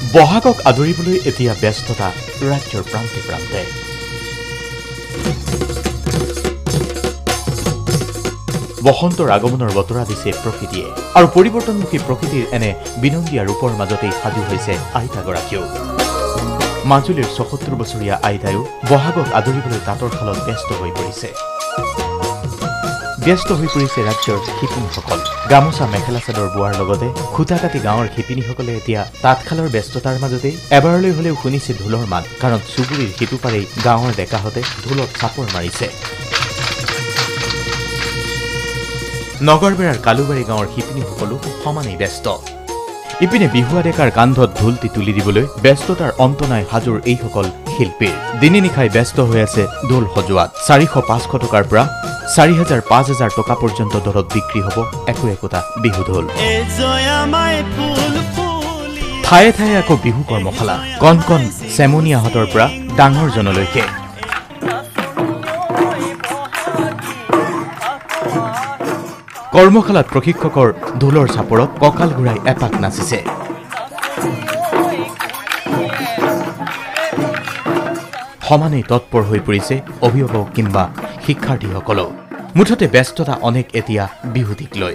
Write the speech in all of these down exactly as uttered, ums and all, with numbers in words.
বহাগক আদৰিবলৈ এতিয়া ব্যস্ততা ৰাজ্যৰ প্ৰান্তে প্ৰান্তে। বসন্তৰ আগমনৰ বতৰা দিছে প্ৰকৃতিয়ে আৰু পৰিৱৰ্তনমুখী প্ৰকৃতিৰ এনে বিনন্দীয়া ৰূপৰ মাজতেই সাজু হৈছে আইতাগৰাকীও। মাজুলীৰ ছয়সত্তৰ বছৰীয়া আইতায়ো বহাগক আদৰিবলৈ তাঁতৰ শালত ব্যস্ত হৈ পৰিছে। ব্যস্ত হৈ পৰিছে ৰাজ্যৰ শিপিনীসকল। গামোচা মেখেলা চাদৰ বোৱাৰ লগতে খুটা কাটি গাঁৱৰ শিপিনীসকলে এতিয়া তাঁতশালৰ ব্যস্ততাৰ মাজতেই এবাৰলৈ হলেও শুনিছে ঢোলৰ মাত, কাৰণ চুবুৰীৰ সিটো পাৰেই গাঁৱৰ ডেকাহঁতে ঢোলত চাপৰ মাৰিছে। নগৰবেৰাৰ কালুবাৰী গাঁৱৰ শিপিনীসকলো সমানেই ব্যস্ত। ইপিনে বিহুৱা ডেকাৰ কান্ধত ঢোলটি তুলি দিবলৈ ব্যস্ততাৰ অন্ত নাই হাজোৰ এইসকল শিল্পীৰ। দিনে নিশাই ব্যস্ত হৈ আছে ঢোল সজোৱাত। চাৰিশ পাঁচশ টকাৰ পৰা চাৰি হাজাৰ পাঁচ হাজাৰ টকা পৰ্যন্ত দৰত বিক্ৰী হ'ব একো একোটা বিহু ঢোল। ঠায়ে ঠায়ে আকৌ বিহু কৰ্মশালা, কণ কণ চেমনীয়াহঁতৰ পৰা ডাঙৰজনলৈকে। কৰ্মশালাত প্ৰশিক্ষকৰ ঢোলৰ চাপৰত কঁকাল ঘূৰাই এপাক নাচিছে। সমানেই তৎপৰ হৈ পৰিছে অভিভাৱক কিংবা শিক্ষাৰ্থীসকলো। মুঠতে ব্যস্ততা অনেক এতিয়া বিহুটিক লৈ।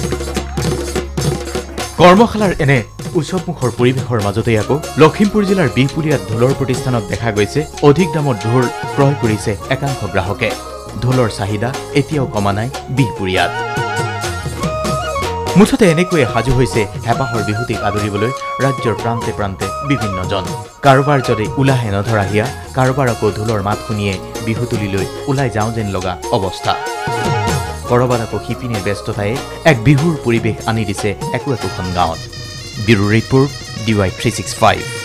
কৰ্মশালাৰ এনে উৎসৱমুখৰ পৰিৱেশৰ মাজতেই আকৌ লখিমপুৰ জিলাৰ বিহপুৰীয়াত ঢোলৰ প্ৰতিষ্ঠানত দেখা গৈছে অধিক দামত ঢোল ক্ৰয় কৰিছে একাংশ গ্ৰাহকে। ঢোলৰ চাহিদা এতিয়াও কমা নাই বিহপুৰীয়াত। মুঠতে এনেকৈয়ে সাজু হৈছে হেঁপাহৰ বিহুটিক আদৰিবলৈ ৰাজ্যৰ প্ৰান্তে প্ৰান্তে বিভিন্নজন। কাৰোবাৰ যদি ওলাহে নধৰা হিয়া, কাৰোবাৰ আকৌ ঢোলৰ মাত শুনিয়ে বিহু তুলিলৈ ওলাই যাওঁ যেন লগা অৱস্থা। কৰবাত আকৌ শিপিনীৰ ব্যস্ততাই এক বিহুৰ পৰিৱেশ আনি দিছে একো একোখন গাঁৱত। Bureau report D Y three six five.